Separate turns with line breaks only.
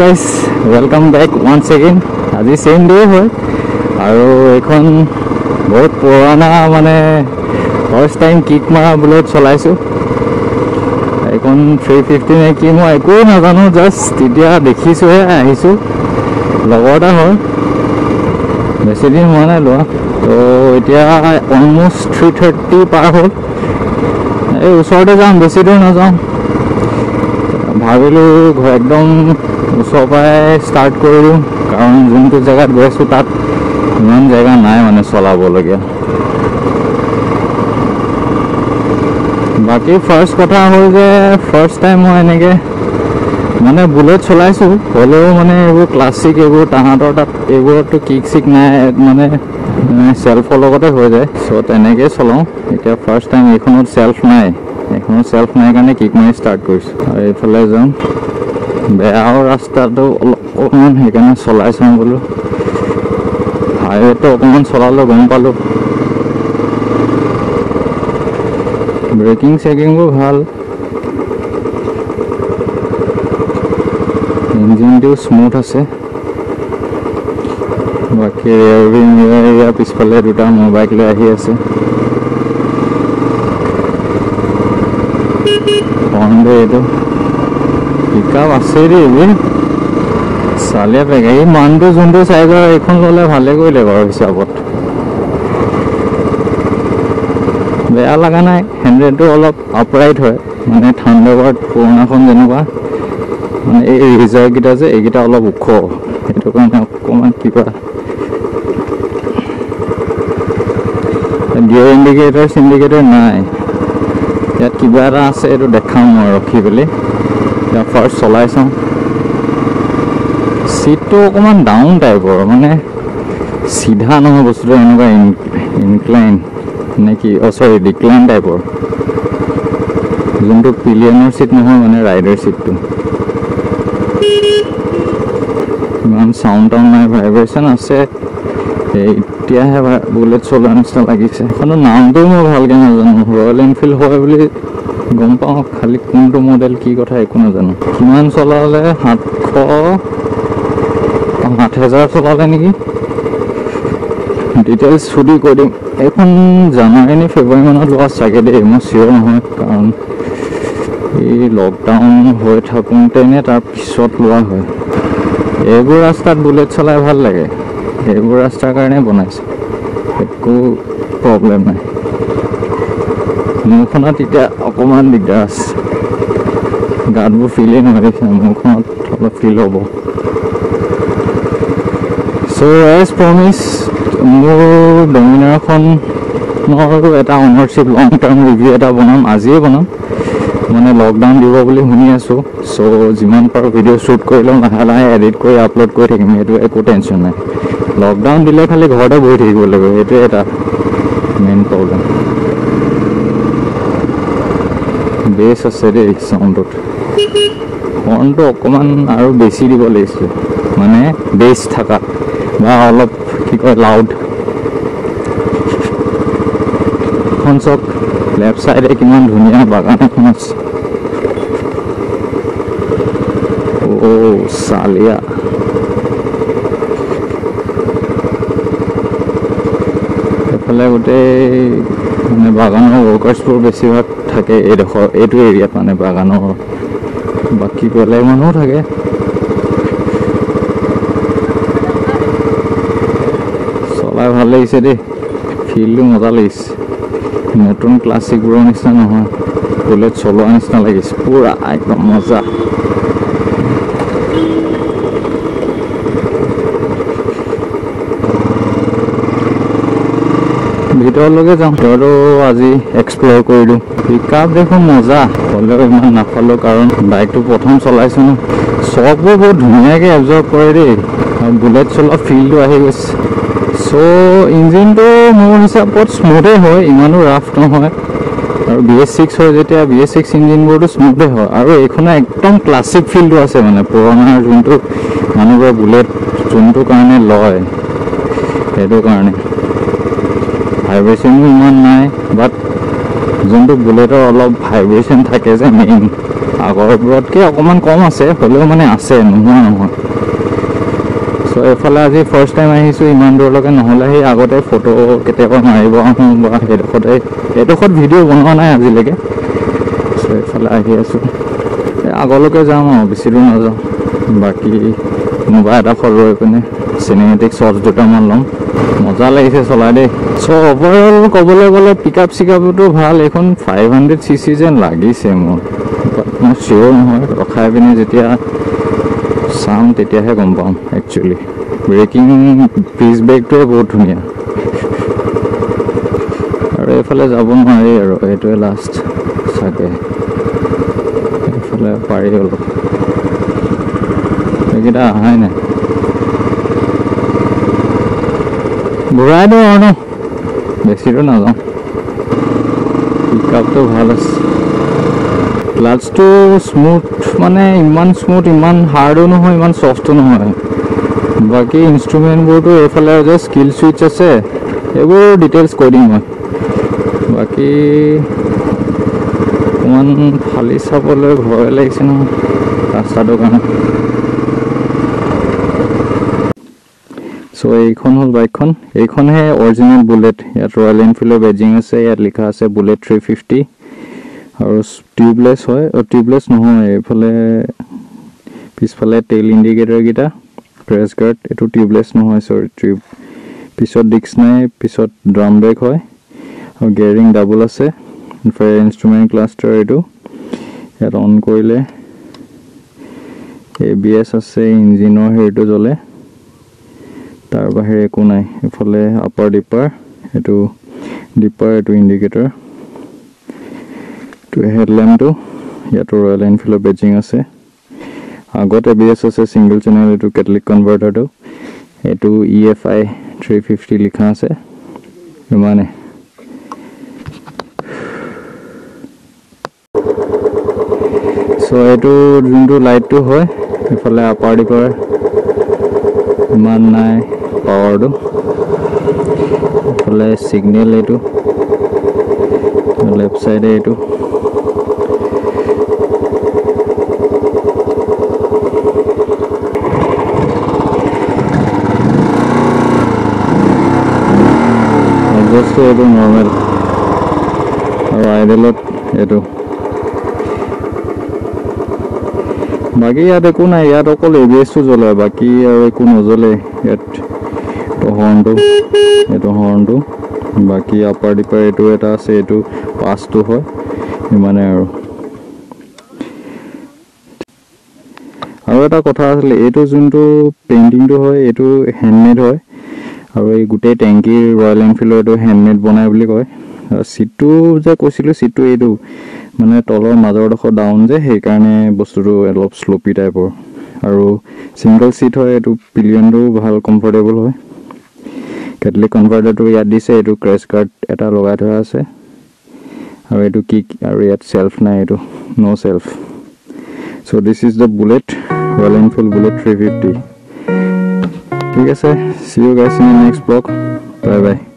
Guys welcome back once again आज same day है और एखन बहुत पुराना माने फर्स्ट टाइम किक मारा बुलेट चलाइছো एखन 350 ने कि मैं एको नाजानो जस्ट तितिया देखिছো हे आहिছো लगरटा হয় बेसी दिन हुआ ना लोआ तो इतना अलमोस्ट 330 पार हल এই ওচৰতে যাম বেছি দূৰ নাযাওঁ ভাবিলোঁ একদম ওচৰৰ পৰাই ষ্টাৰ্ট কৰি দিওঁ কাৰণ যোনটো জেগাত গৈ আছোঁ তাত ইমান জেগা নাই মানে চলাবলগীয়া বাকী ফাৰ্ষ্ট কথা হ'ল যে ফাৰ্ষ্ট টাইম মই এনেকৈ মানে বুলেট চলাইছোঁ হ'লেও মানে এইবোৰ ক্লাছিক এইবোৰ তাহাঁতৰ তাত এইবোৰতো কিক চিক নাই মানে সেলফৰ লগতে হৈ যায় চ' তেনেকৈ চলাওঁ এতিয়া ফাৰ্ষ্ট টাইম এইখনত সেলফ নাই কাৰণে কিক মাৰি ষ্টাৰ্ট কৰিছোঁ আৰু এইফালে যাম বেয়াও ৰাস্তাটো অকণমান সেইকাৰণে চলাই চাওঁ বোলো হাইৱেটো অকণমান চলালোঁ গম পালোঁ ব্ৰেকিং চেকিংবোৰ ভাল ইঞ্জিনটো স্মুথ আছে বাকী ৰিয়াৰ পিছফালে দুটা মোবাইল লৈ আহি আছে এইটো পিকআপ আছে দেই চালে পেগে এই মানটো যোনটো চাইজৰ এইখন ল'লে ভালে কৰিলে বাৰু হিচাপত বেয়া লগা নাই হেণ্ডেলটো অলপ আপৰাইট হয় মানে থাণ্ডাৰবাৰ্ড পুৰণাখন যেনেকুৱা মানে এই ৰিজাৰ্ভকেইটা যে এইকেইটা অলপ ওখ সেইটো কাৰণে অকণমান কিবা গিয়াৰ ইণ্ডিকেটৰ নাই ইয়াত কিবা এটা আছে এইটো দেখাম মই ৰখি পেলাই এতিয়া ফাৰ্ষ্ট চলাই চাওঁ চিটটো অকণমান ডাউন টাইপৰ মানে চিধা নহয় বস্তুটো এনেকুৱা ইনক্লাইন নে কি চৰি ডিক্লাইন টাইপৰ যোনটো পিলিয়নৰ চিট নহয় মানে ৰাইডাৰ চিটটো ইমান চাউণ্ড নাই ভাইব্ৰেশ্যন আছে এতিয়াহে বুলেট চলোৱা নিচিনা লাগিছে কিন্তু নামটো মই ভালকৈ নাজানো ৰয়েল এনফিল্ড হয় বুলি গম পাওঁ খালি কোনটো মডেল কি কথা একো নাজানো কিমান চলালে 7,000 চলালে নেকি ডিটেইলছ সুধি কৈ দিম এইখন জানুৱাৰী নে ফেব্ৰুৱাৰী মানত লোৱা চাগে দেই মই চিয়'ৰ নহয় কাৰণ এই লকডাউন হৈ থাকোঁতেনে তাৰ পিছত লোৱা হয় এইবোৰ ৰাস্তাত বুলেট চলাই ভাল লাগে এইবোৰ ৰাস্তাৰ কাৰণে বনাইছে একো প্ৰব্লেম নাই মোৰখনত এতিয়া অকণমান দিগদাৰ আছে গাঁতবোৰ ফিলেই নোৱাৰিছে মোৰখনত অলপ ফিল হ'ব চ' এজ প্ৰমিছ মোৰ ডমিনাৰখনৰ এটা অনাৰশ্বিপ লং টাৰ্ম ৰিভিউ এটা বনাম আজিয়ে বনাম মানে লকডাউন দিব বুলি শুনি আছোঁ চ' যিমান পাৰোঁ ভিডিঅ' শ্বুট কৰি লওঁ লাহে লাহে এডিট কৰি আপলোড কৰি থাকিম সেইটো একো টেনশ্যন নাই লকডাউন দিলে খালি ঘৰতে বহি থাকিব লাগিব এইটোৱে এটা মেইন প্ৰব্লেম বেছ আছে দেই চাউণ্ডটোত হৰ্ণটো অকণমান আৰু বেছি দিব লাগিছিলে মানে বেছ থকা বা অলপ কি কয় লাউড এখন চক লেফ্ট চাইডে কিমান ধুনীয়া বাগান এখন আছে অ' চালিয়া এইফালে গোটেই মানে বাগানৰ ৱৰ্কাৰ্ছবোৰ বেছিভাগ থাকে এইডোখৰ এইটো এৰিয়াত মানে বাগানৰ বাকী বেলেগ মানুহো থাকে চলাই ভাল লাগিছে দেই ফিল্ডটো মজা লাগিছে নতুন ক্লাছিকবোৰৰ নিচিনা নহয় বুলেট চলোৱা নিচিনা লাগিছে পুৰা একদম মজা ভিতৰলৈকে যাওঁ ভিতৰতো আজি এক্সপ্ল'ৰ কৰিলোঁ পিকআপ দেখোন মজা হ'লেও ইমান নাপালোঁ কাৰণ বাইকটো প্ৰথম চলাইছোঁ ন চববোৰ বহুত ধুনীয়াকৈ এবজৰ্ভ কৰে দেই আৰু বুলেট চলোৱা ফিলটো আহি গৈছে চ' ইঞ্জিনটো মোৰ হিচাপত স্মুথেই হয় ইমানো ৰাফ নহয় আৰু BS6 হয় যেতিয়া BS6 ইঞ্জিনবোৰতো স্মুথেই হয় আৰু এইখনে একদম ক্লাছিক ফিলটো আছে মানে পুৰণাৰ যোনটো মানুহবোৰে বুলেট যোনটো কাৰণে লয় সেইটো কাৰণে ভাইব্ৰেশ্যনো ইমান নাই বাট যোনটো বুলেটৰ অলপ ভাইব্ৰেশ্যন থাকে যে মেইন আগৰবোৰতকৈ অকণমান কম আছে, হ'লেও মানে আছে, নোহোৱা নহয়। চ' এইফালে আজি ফাৰ্ষ্ট টাইম আহিছোঁ ইমান দূৰলৈকে, নহ'লে সেই আগতে ফটো কেতিয়াবা মাৰিব আহোঁ বা সেইডোখৰত ভিডিঅ' বনোৱা নাই আজিলৈকে। চ' এইফালে আহি আছোঁ, আগলৈকে যাম আৰু বেছি দূৰ নাযাওঁ। বাকী কোনোবা এডোখৰ ৰৈ পিনে চিনেমেটিক শ্বটছ দুটামান ল'ম। মজা লাগিছে চলাই দেই। চ' অভাৰঅল ক'বলৈ গ'লে পিক আপ চিকআপটো ভাল। এইখন 500cc যেন লাগিছে মোৰ, মই চিয়'ৰ নহয়। ৰখাই পিনে যেতিয়া চাম তেতিয়াহে গম পাম একচুৱেলি। ব্ৰেকিং পিচ ব্ৰেকটোৱে বহুত ধুনীয়া। আৰু এইফালে যাব নোৱাৰি আৰু, এইটোৱে লাষ্ট চাগে। এইফালে পাৰি অলপ, এইকেইটা অহাই নাই। ঘূৰাই দিওঁ আৰু ন, বেছি দূৰ নাযাওঁ। পিক আপটো ভাল আছে, ক্লাটছটো স্মুথ, মানে ইমান স্মুথ, ইমান হাৰ্ডো নহয়, ইমান ছফ্টো নহয়। বাকী ইনষ্ট্ৰুমেণ্টবোৰতো এইফালে যে স্কিল ছুইচ আছে, এইবোৰ ডিটেইলছ কৈ দিম মই। বাকী অকণমান ফালি চাবলৈ ভয় লাগিছে নহয় ৰাস্তাটোৰ কাৰণে। চ' এইখন হ'ল বাইকখন, এইখনহে অৰিজিনেল বুলেট। ইয়াত ৰয়েল এনফিল্ডৰ বেজিং আছে, ইয়াত লিখা আছে বুলেট 350 আৰু টিউবলেছ হয়। টিউবলেছ নহয়, এইফালে পিছফালে টেইল ইণ্ডিকেটৰকেইটা, ক্ৰেছ গাৰ্ড, এইটো টিউবলেছ নহয়, চৰি টিউব। পিছত ডিস্ক নাই, পিছত ড্ৰাম ব্ৰেক হয় আৰু গিয়াৰিং ডাবল আছে। ইনষ্ট্ৰুমেণ্ট ক্লাষ্টাৰ এইটো, ইয়াত অন কৰিলে ABS আছে, ইঞ্জিনৰ হেৰিটো জ্বলে, তাৰ বাহিৰে একো নাই। এইফালে আপাৰ ডিপাৰ, এইটো ডিপাৰ, এইটো ইণ্ডিকেটৰ, এইটো হেডলেম্পটো, ইয়াতো ৰয়েল এনফিল্ডৰ বেজিং আছে। আগত ABS আছে ছিংগল চেনেল, এইটো কেটলিক কনভাৰ্টাৰটো, এইটো EFI 350 লিখা আছে, ইমানে। চ' এইটো যোনটো লাইটটো হয়, এইফালে আপাৰ ডিপাৰ ইমান নাই পাৱাৰটো, এইফালে ছিগনেল, এইটো লেফ্ট চাইডে এইটো। এডজাষ্টটো এইটো নৰ্মেল, আৰু আইডেলত এইটো। বাকী ইয়াত একো নাই, ইয়াত অকল ABSটো জ্বলে, বাকী আৰু একো নজ্বলে ইয়াত। এইটো হৰ্ণটো, বাকী আপাৰ ডিপাৰ এইটো এটা আছে, এইটো পাছটো হয়, ইমানে আৰু। আৰু এটা কথা আছিলে, এইটো যোনটো পেইণ্টিংটো হয় এইটো হেণ্ডমেড হয়, আৰু এই গোটেই টেংকিৰ ৰয়েল এনফিল্ডৰ এইটো হেণ্ডমেড বনাই বুলি কয়। চিটটো যে কৈছিলোঁ, চিটটো এইটো মানে তলৰ মাজৰডোখৰ ডাউন যে, সেইকাৰণে বস্তুটো অলপ শ্লপি টাইপৰ। আৰু ছিংগল চিট হয়, এইটো পিলিয়নটো ভাল কমফৰ্টেবল হয়। কেটলিক কনভাৰ্টাৰটো ইয়াত দিছে, এইটো ক্ৰেছ গাৰ্ড এটা লগাই থোৱা আছে, আৰু এইটো কিক, আৰু ইয়াত চেল্ফ নাই, এইটো no' self. So' this is the Bullet, Royal Enfield Bullet 350। ঠিক আছে, see you guys in the next blog, bye by.